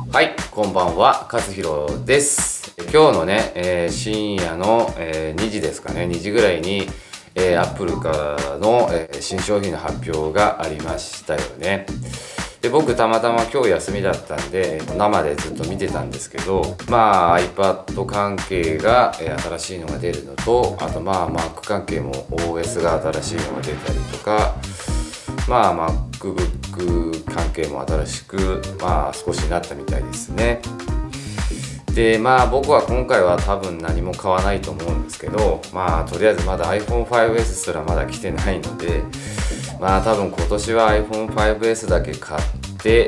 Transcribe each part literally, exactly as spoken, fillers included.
はい、こんばんは、勝弘です。今日のね、えー、深夜の、えー、にじですかね、にじぐらいに、えー、アップルからの、えー、新商品の発表がありましたよね。で、僕たまたま今日休みだったんで、生でずっと見てたんですけど、まあ iPad 関係が、えー、新しいのが出るのと、あとまあ Mac 関係も オーエス が新しいのが出たりとか、まあ MacBook 関係も新しくまあ少しなったみたいですね。でまあ僕は今回は多分何も買わないと思うんですけど、まあとりあえずまだ アイフォンファイブエス すらまだ来てないので、まあ多分今年は アイフォンファイブエス だけ買って、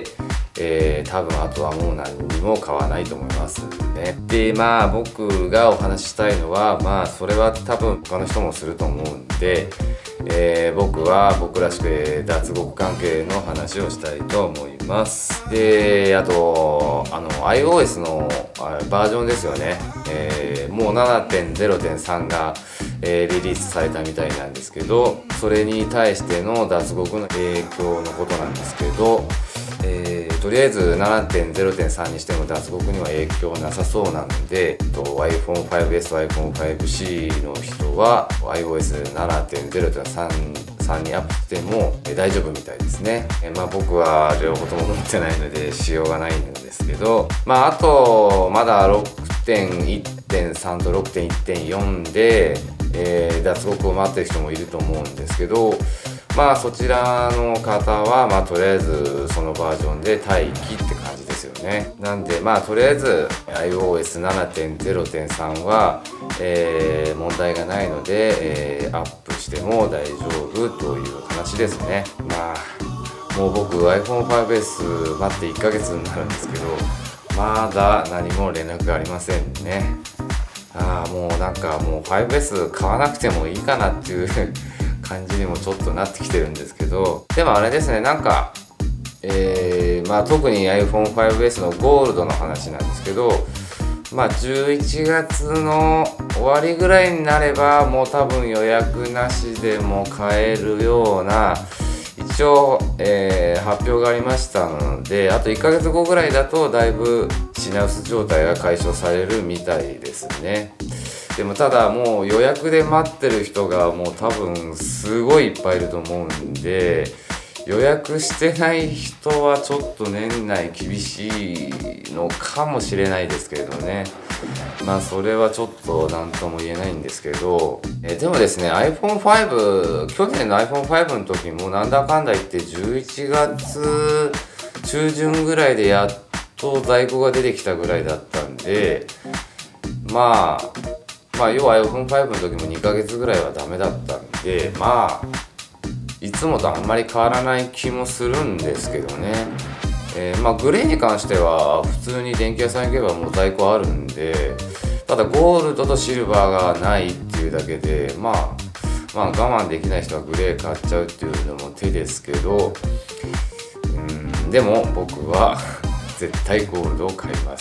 えー、多分あとはもう何にも買わないと思いますね。でまあ僕がお話ししたいのは、まあそれは多分他の人もすると思うんで、えー、僕は僕らしく脱獄関係の話をしたいと思います。であとあの iOS のバージョンですよね、えー、もう ななてんゼロてんさん が、えー、リリースされたみたいなんですけど、それに対しての脱獄の影響のことなんですけど、えー、とりあえず ななてんゼロてんさん にしても脱獄には影響なさそうなので、アイフォンファイブエス、アイフォンファイブシー の人は アイオーエスななてんゼロてんさん にアップしても大丈夫みたいですね。えまあ僕は両方とも持ってないのでしようがないんですけど、まああとまだ ろくてんいってんさん と ろくてんいってんよん で、えー、脱獄を待ってる人もいると思うんですけど、まあそちらの方はまあとりあえずそのバージョンで待機って感じですよね。なんでまあとりあえず アイオーエスななてんゼロてんさん は、えー、問題がないので、えー、アップしても大丈夫という話ですね。まあもう僕 アイフォンファイブエス 待っていっかげつになるんですけど、まだ何も連絡がありませんね。ああもうなんかもう ファイブエス 買わなくてもいいかなっていう感じにもちょっとなってきてるんですけど、でもあれですね、なんかえー、まあ特に アイフォンファイブエス のゴールドの話なんですけど、まあじゅういちがつの終わりぐらいになればもう多分予約なしでも買えるような一応、えー、発表がありましたので、あといっかげつごぐらいだとだいぶ品薄状態が解消されるみたいですね。でもただもう予約で待ってる人がもう多分すごいいっぱいいると思うんで、予約してない人はちょっと年内厳しいのかもしれないですけれどね。まあそれはちょっと何とも言えないんですけど、えでもですね アイフォンファイブ 去年の アイフォンファイブ の時もなんだかんだ言ってじゅういちがつちゅうじゅんぐらいでやっと在庫が出てきたぐらいだったんで、まあまあ要は アイフォンファイブ の時もにかげつぐらいはダメだったんで、まあいつもとあんまり変わらない気もするんですけどね。えー、まあグレーに関しては普通に電気屋さん行けばもう在庫あるんで、ただゴールドとシルバーがないっていうだけで、まあまあ我慢できない人はグレー買っちゃうっていうのも手ですけど、うんでも僕は絶対ゴールドを買います。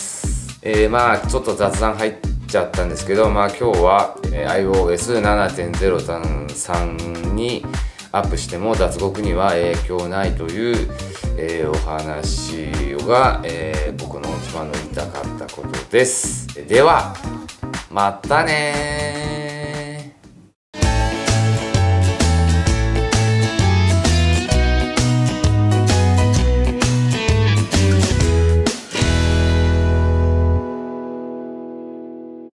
えー、まあちょっと雑談入っちゃったんですけど、まあ今日は アイオーエスななてんゼロてんさん にアップしても脱獄には影響ないという、えー、お話が、えー、僕の一番の言いたかったことです。ではまたねー。